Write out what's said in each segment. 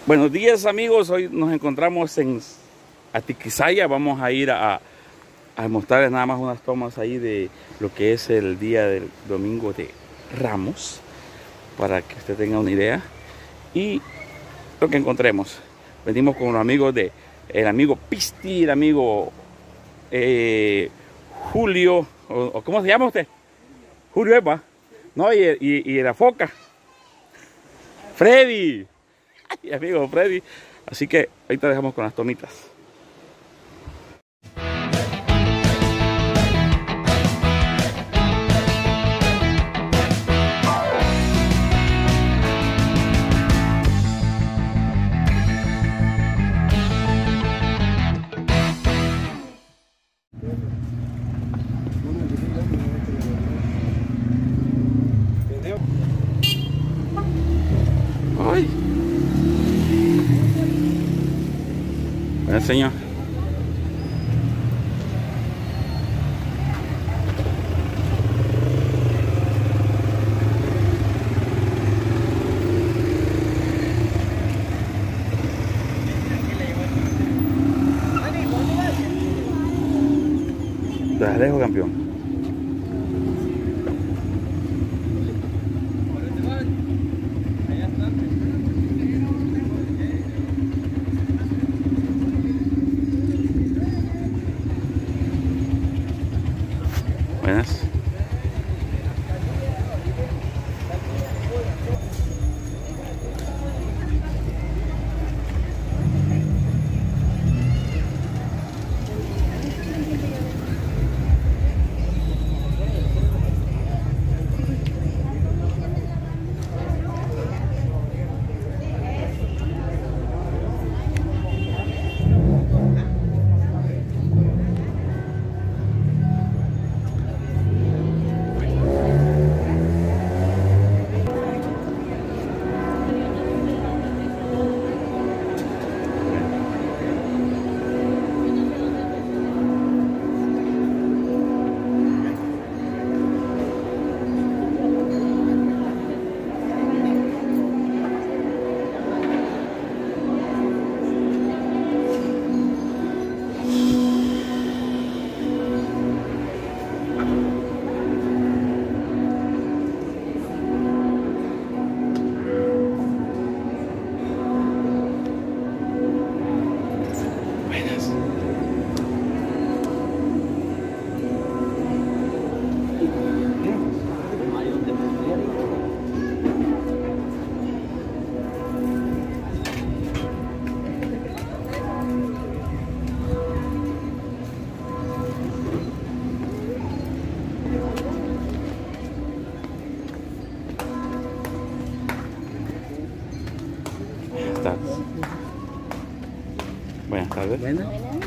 Buenos días, amigos. Hoy nos encontramos en Atiquizaya. Vamos a ir a mostrarles nada más unas tomas ahí de lo que es el día del domingo de Ramos, para que usted tenga una idea y lo que encontremos. Venimos con los amigos de el amigo Pisti, el amigo Julio, o ¿cómo se llama usted? Julio Epa, no, y la foca Freddy. Y amigo Freddy. Así que ahorita dejamos con las tomitas. Ay. Bueno, señor. Te las dejo, campeón. Buenas. Buenas tardes. Buenas.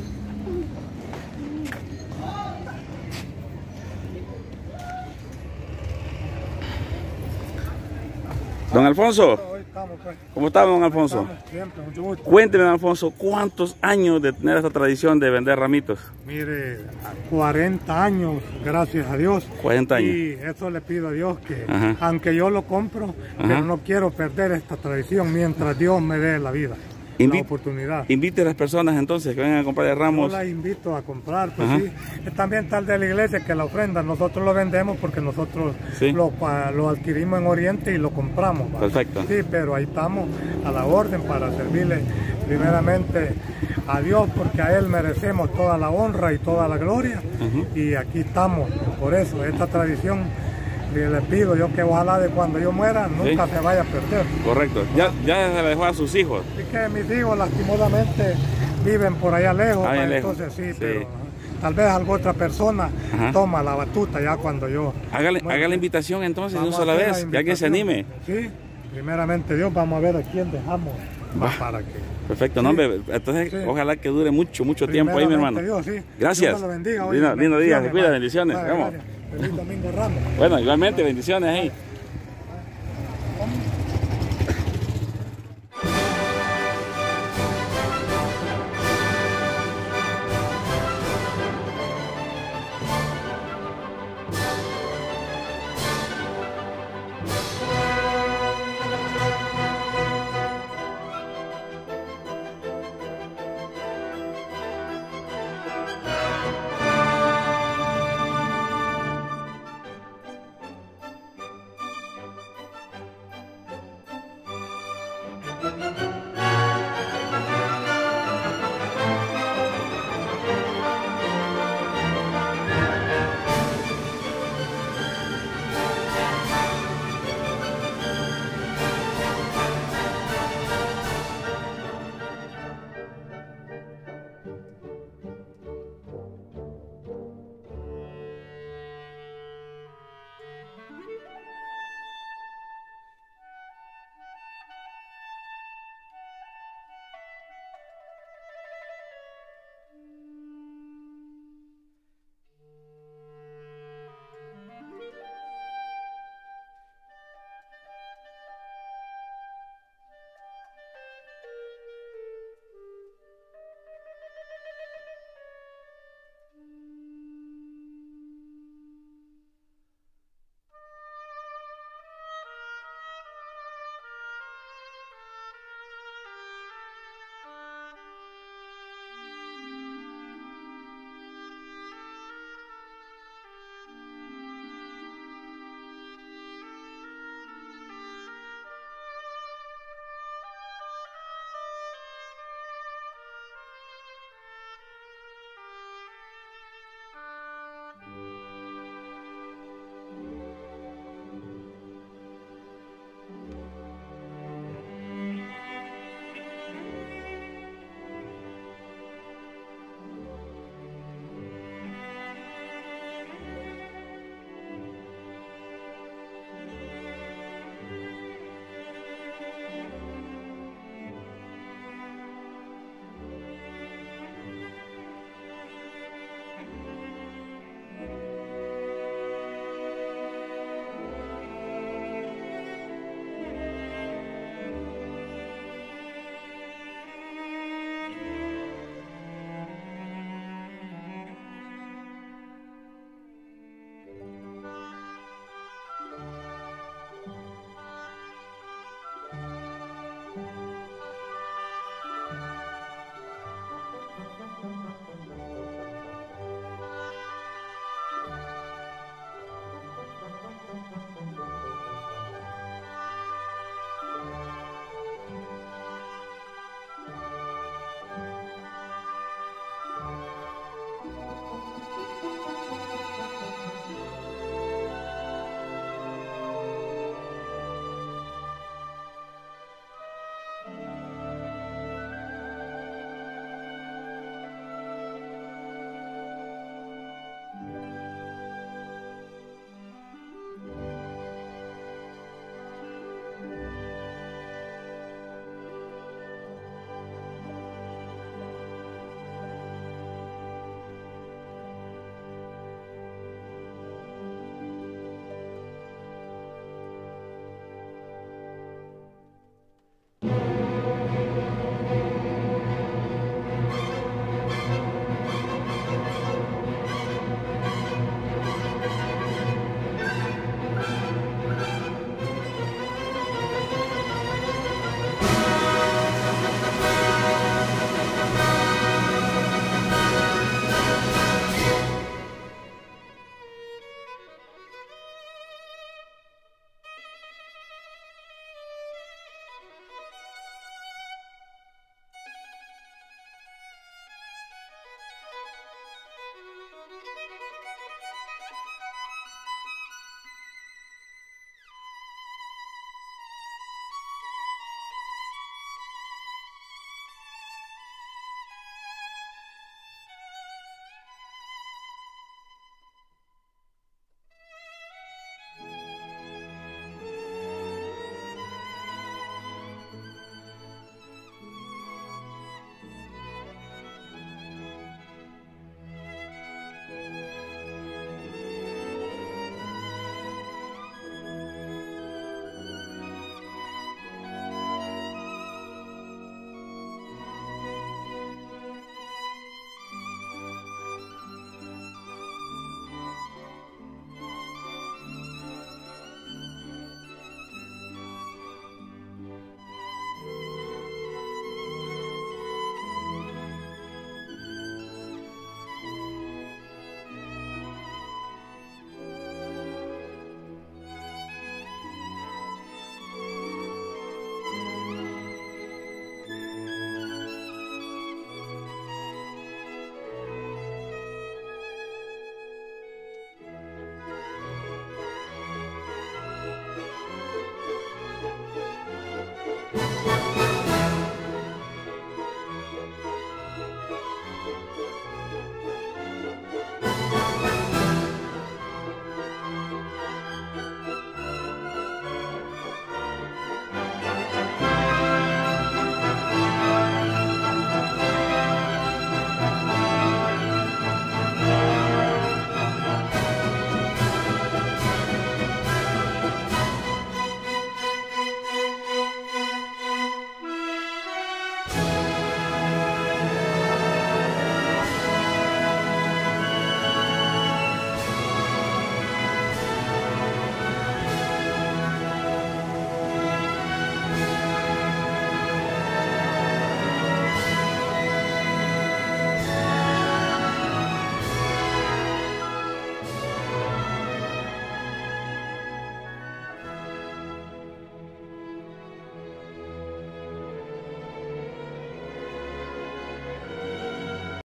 Don Alfonso, ¿cómo está, don Alfonso? Siempre, mucho gusto. Cuénteme, don Alfonso, ¿cuántos años de tener esta tradición de vender ramitos? Mire, 40 años, gracias a Dios. 40 años. Y eso le pido a Dios que, Ajá. aunque yo lo compro, pero no quiero perder esta tradición mientras Dios me dé la vida, la oportunidad. Invite a las personas entonces que vengan a comprar el ramos. Yo la invito a comprar, pues sí. También tal de la iglesia que la ofrenda, nosotros lo vendemos porque nosotros lo adquirimos en Oriente y lo compramos. ¿Va? Perfecto. Sí, pero ahí estamos a la orden para servirle primeramente a Dios, porque a Él merecemos toda la honra y toda la gloria. Y aquí estamos, por eso, esta tradición. Le pido yo que ojalá de cuando yo muera nunca se vaya a perder. Correcto. Ya se le dejó a sus hijos. Y que mis hijos lastimosamente viven por allá lejos, entonces sí, pero tal vez alguna otra persona toma la batuta ya cuando yo... Haga la invitación entonces de una sola vez, que alguien se anime. Sí, primeramente Dios, vamos a ver a quién dejamos para que... Perfecto, no, hombre, entonces ojalá que dure mucho tiempo ahí, mi hermano. Dios, sí. Gracias. Dios lo bendiga. Lindo día, se cuida, bendiciones. Vamos. Feliz domingo Ramos. Bueno, igualmente, bendiciones ahí. Gracias.